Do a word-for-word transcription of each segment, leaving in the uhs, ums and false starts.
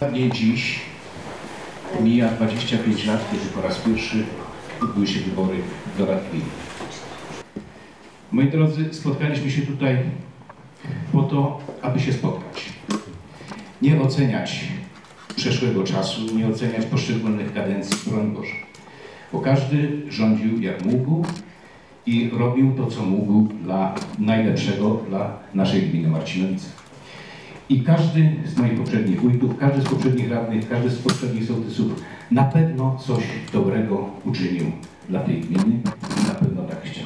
Nie dziś mija dwadzieścia pięć lat, kiedy po raz pierwszy odbyły się wybory do Rad Gmin. Moi drodzy, spotkaliśmy się tutaj po to, aby się spotkać. Nie oceniać przeszłego czasu, nie oceniać poszczególnych kadencji, broń Boże. Bo każdy rządził jak mógł i robił to, co mógł dla najlepszego dla naszej gminy Marcinowice. I każdy z moich poprzednich wójtów, każdy z poprzednich radnych, każdy z poprzednich sołtysów na pewno coś dobrego uczynił dla tej gminy i na pewno tak chciał.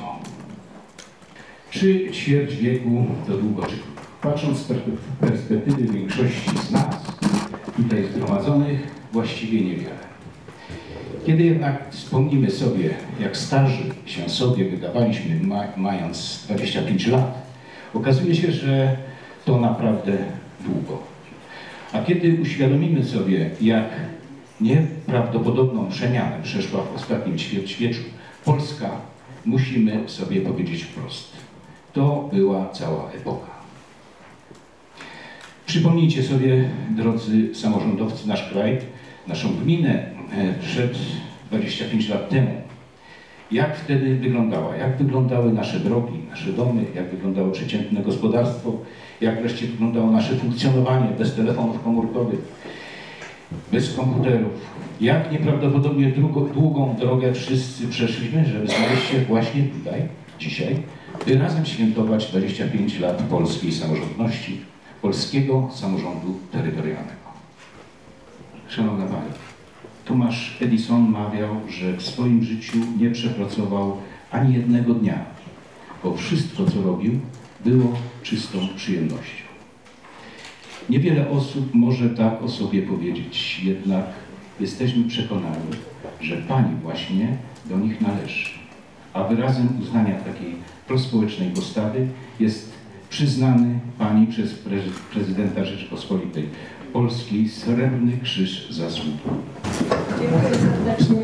Czy ćwierć wieku to długo, czy krótko? Patrząc z perspektywy większości z nas tutaj zgromadzonych, właściwie niewiele. Kiedy jednak wspomnimy sobie, jak starzy się sobie wydawaliśmy, ma, mając dwadzieścia pięć lat, okazuje się, że to naprawdę długo. A kiedy uświadomimy sobie, jak nieprawdopodobną przemianę przeszła w ostatnim ćwierćwieczu Polska, musimy sobie powiedzieć wprost. To była cała epoka. Przypomnijcie sobie, drodzy samorządowcy, nasz kraj, naszą gminę przed dwudziestu pięciu lat temu. Jak wtedy wyglądała? Jak wyglądały nasze drogi, nasze domy, jak wyglądało przeciętne gospodarstwo, jak wreszcie wyglądało nasze funkcjonowanie bez telefonów komórkowych, bez komputerów. Jak nieprawdopodobnie długo, długą drogę wszyscy przeszliśmy, żeby znaleźć się właśnie tutaj, dzisiaj, by razem świętować dwadzieścia pięć lat polskiej samorządności, polskiego samorządu terytorialnego. Szanowna Pani, Thomas Edison mawiał, że w swoim życiu nie przepracował ani jednego dnia, bo wszystko, co robił, było czystą przyjemnością. Niewiele osób może tak o sobie powiedzieć, jednak jesteśmy przekonani, że Pani właśnie do nich należy. A wyrazem uznania takiej prospołecznej postawy jest przyznany Pani przez prezydenta Rzeczypospolitej Polskiej Srebrny Krzyż Zasług. Dziękuję serdecznie.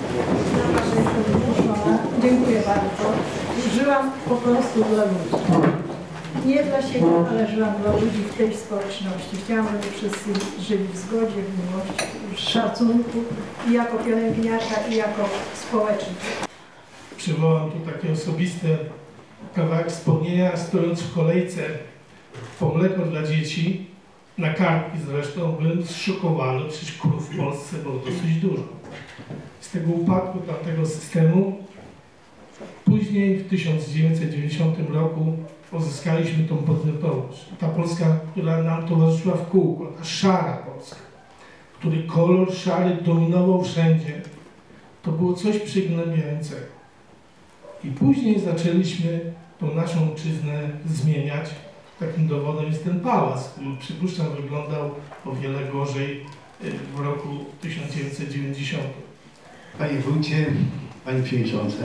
Dziękuję bardzo. Żyłam po prostu dla ludzi. Nie dla siebie, ale żyłam dla ludzi w tej społeczności. Chciałam, żeby wszyscy żyli w zgodzie, w miłości, w szacunku i jako pielęgniarka, i jako społecznik. Przywołam tu takie osobiste kawałek wspomnienia, stojąc w kolejce po mleko dla dzieci, na kartki zresztą, byłem zszokowany, przecież krów w Polsce było dosyć dużo. Z tego upadku tamtego systemu później w tysiąc dziewięćset dziewięćdziesiątym roku pozyskaliśmy tą podmiotowość. Ta Polska, która nam towarzyszyła w kółko, ta szara Polska, który kolor szary dominował wszędzie, to było coś przygnębiającego. I później zaczęliśmy tą naszą ojczyznę zmieniać. Takim dowodem jest ten pałac, który przypuszczam wyglądał o wiele gorzej w roku tysiąc dziewięćset dziewięćdziesiątym. Panie Wójcie, Pani Przewodnicząca,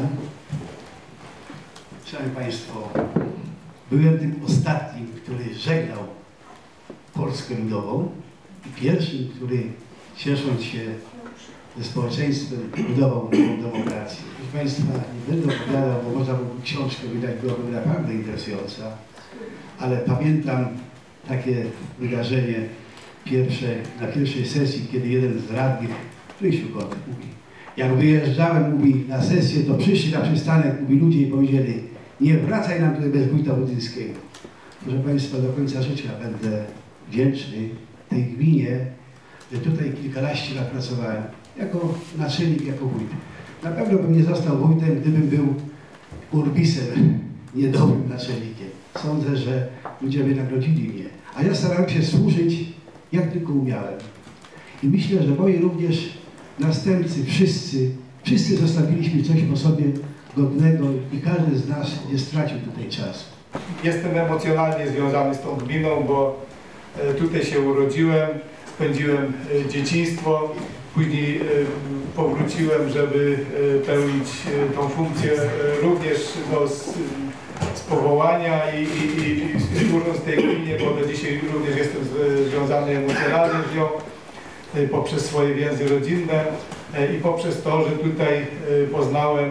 Szanowni Państwo, byłem tym ostatnim, który żegnał Polskę Ludową i pierwszym, który ciesząc się ze społeczeństwem budował nową demokrację. Proszę Państwa, nie będę opowiadał, bo można by książkę wydać, byłaby naprawdę interesująca, ale pamiętam takie wydarzenie pierwsze, na pierwszej sesji, kiedy jeden z radnych, Rysiu Kotek, mówi, jak wyjeżdżałem, mówi, na sesję, to przyszli na przystanek, mówi, ludzie i powiedzieli, nie wracaj nam tutaj bez wójta Budzyńskiego. Proszę Państwa, do końca życia będę wdzięczny tej gminie, że tutaj kilkanaście lat pracowałem, jako naczelnik, jako wójt. Na pewno bym nie został wójtem, gdybym był urbisem, niedobrym naczelnikiem. Sądzę, że ludzie wynagrodzili mnie, a ja starałem się służyć, jak tylko umiałem. I myślę, że moi również następcy, wszyscy, wszyscy zostawiliśmy coś po sobie godnego i każdy z nas nie stracił tutaj czasu. Jestem emocjonalnie związany z tą gminą, bo tutaj się urodziłem, spędziłem dzieciństwo, później powróciłem, żeby pełnić tą funkcję również no, z, z powołania i, i, i służąc tej gminie, bo do dzisiaj również jestem związany emocjonalnie z nią poprzez swoje więzy rodzinne i poprzez to, że tutaj poznałem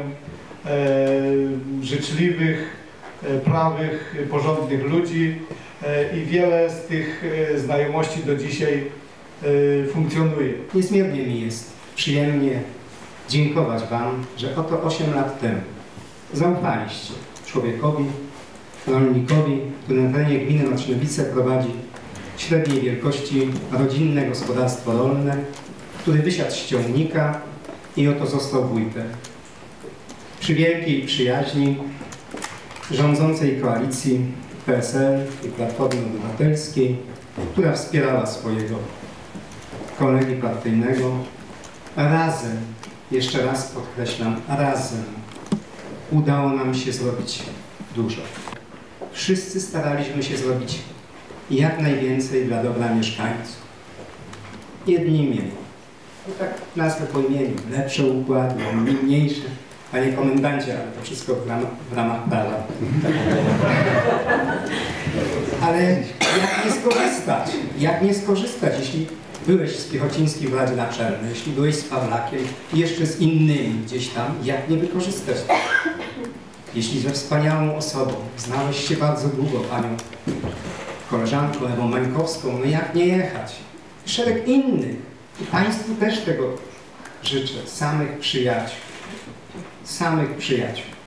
życzliwych, prawych, porządnych ludzi i wiele z tych znajomości do dzisiaj y, funkcjonuje. Niezmiernie mi jest przyjemnie dziękować Wam, że oto osiem lat temu zaufaliście człowiekowi, rolnikowi, który na terenie gminy Matrzynowice prowadzi średniej wielkości rodzinne gospodarstwo rolne, który wysiadł z ciągnika i oto został wójtem. Przy wielkiej przyjaźni rządzącej koalicji P S L i Platformy Obywatelskiej, która wspierała swojego kolegi partyjnego, razem, jeszcze raz podkreślam, razem udało nam się zrobić dużo. Wszyscy staraliśmy się zrobić jak najwięcej dla dobra mieszkańców. Jedni mieli, no tak nazwę po imieniu, lepsze układy, mniejsze. Panie komendancie, ale to wszystko w ramach, w ramach prawa. Ale jak nie skorzystać? Jak nie skorzystać, jeśli byłeś z Piechocińskim w Radzie Naczelnej, jeśli byłeś z Pawlakiem i jeszcze z innymi gdzieś tam, jak nie wykorzystać? Jeśli ze wspaniałą osobą znałeś się bardzo długo, panią koleżanką Ewą Mańkowską, no jak nie jechać? Szereg innych. I Państwu też tego życzę, samych przyjaciół. Samych przyjaciół.